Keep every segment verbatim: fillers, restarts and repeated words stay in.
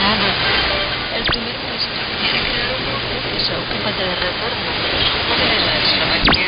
nada. El primer país quiere crear un grupo que se ocupa del retorno de la Eslovaquia.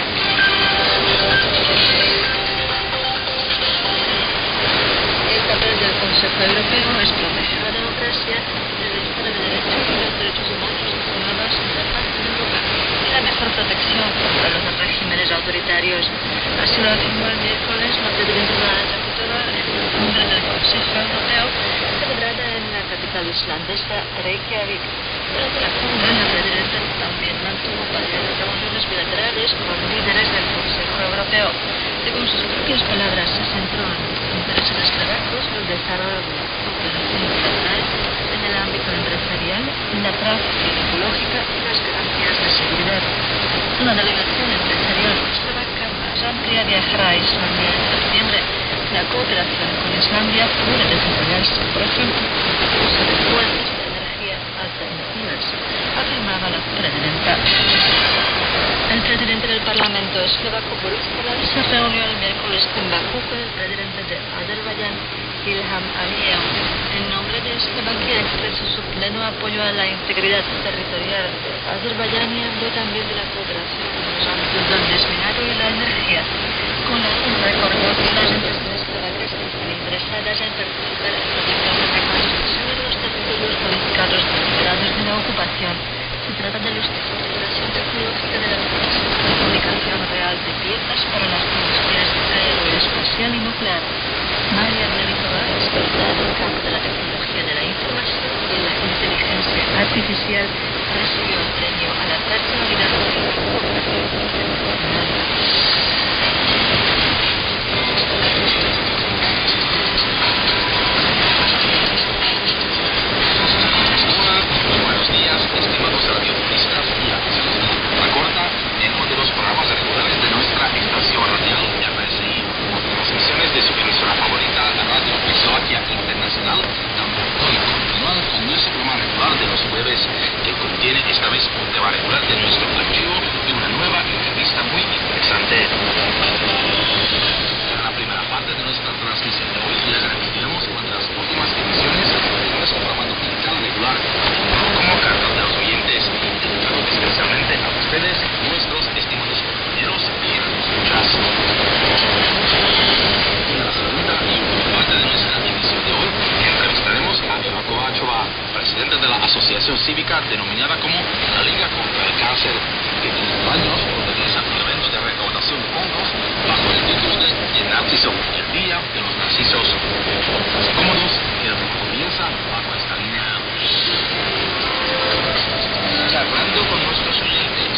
El papel del Consejo Europeo es proteger la democracia, el Estado de Derecho y los derechos humanos formados en la paz en Europa y la mejor protección contra los regímenes autoritarios. Así lo afirmó el miércoles la presidenta de la Ejecutiva en la cumbre del Consejo Europeo celebrada en la capital islandesa Reykjavik. Durante la cumbre, la presidenta también mantuvo varias reuniones bilaterales con líderes del Consejo Europeo. Según sus propias palabras, se centró en los intereses eslovacos, el desarrollo de la cooperación internacional en el ámbito empresarial, la transición ecológica y las garantías de seguridad. Una delegación empresarial eslovaca más amplia viajará a Islandia en septiembre. La cooperación con Islandia puede desarrollarse, por ejemplo, en el uso de fuentes de energía alternativas, afirmaba la presidenta. El presidente del Parlamento eslovaco Boris Tala se reunió el miércoles en Bakú con el presidente de Azerbaiyán, Ilham Aliyev. En nombre de Eslovaquia expresó su pleno apoyo a la integridad territorial de Azerbaiyán y habló también de la cooperación en los ámbitos del desminado y la energía. Con la recordó que las empresas eslovacas están interesadas en participar en proyectos de reconstrucción de los territorios modificados recuperados de la ocupación. Se trata de los de configuración tecnológica de la fabricación real de piezas para las industrias aeroespacial y nuclear. María Melikova, experta en el campo de la tecnología de la información y la inteligencia artificial, recibió el premio a la personalidad de la cooperación internacional. Buenos días, estimados radiofonistas y aficionados. Recuerda en uno de los programas regulares de nuestra estación radial R S I, con transmisiones de su emisora favorita, la Radio Eslovaquia Internacional, también hoy continuar con nuestro programa regular de los jueves, que contiene esta vez un tema regular de nuestro archivo y una nueva entrevista muy interesante. En la primera parte de nuestra transmisión de hoy les repetiremos una de las últimas emisiones de nuestro programa dominical regular, como cartas de los oyentes, dedicado especialmente a ustedes, nuestros estimados compañeros y escuchas. En la segunda y última parte de nuestra emisión de hoy, entrevistaremos a Eva Kováčová, presidenta de la asociación cívica denominada como la Liga contra el Cáncer, que desde años organiza un evento de recaudación de fondos bajo el título de El Narciso, el Día de los Narcisos. Pónganse cómodos, que el tiempo comienza bajo esta línea. Charlando con nuestros oyentes.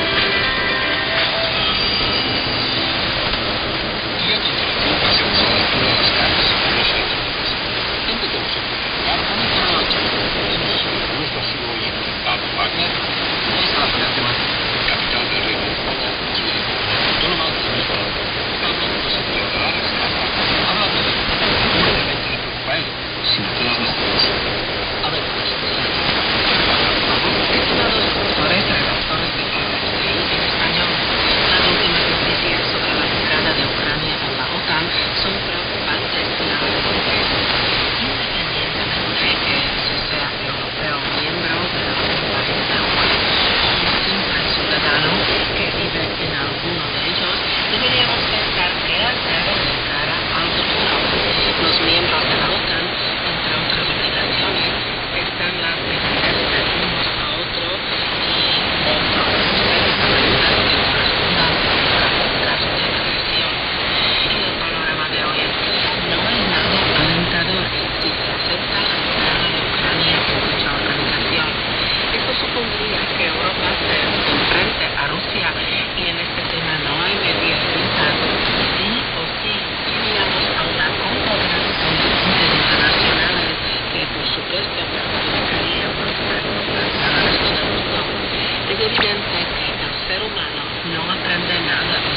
Y a continuación pasemos a la lectura de las cartas y los oyentes. Empecemos a comunicar con nuestra tenemos nuestro amigo oyente Pablo Wagner, nuestra operativa capital del Reino de España, ciudad autónoma de nuestra Pablo nos encontrará hablando de un evento de Rafael, sin todas las cosas. A ver, pues, estimados profesores, redactores de R S I en español, las últimas noticias sobre la entrada de Ucrania en la OTAN son preocupantes finalmente. Independientemente de que se sea europeo miembro de la permanente U E o un simple ciudadano que vive en alguno de ellos, deberíamos pensar que hacer de cara al futuro. Los miembros de la OTAN, entre otras obligaciones, están las de defenderse unos a otros y de proteger la libertad que correspondan para casos de agresión. En el panorama de hoy no hay nada alentador si se acepta la entrada de Ucrania en dicha organización. Esto supondría que Europa se enfrente a Rusia y en este tema no hay medias tintas. Sí o sí iríamos a una confederación de puentes internacionales que por supuesto perjudicaría nuestra confianza al resto del mundo. Es evidente que el ser humano no aprende nada de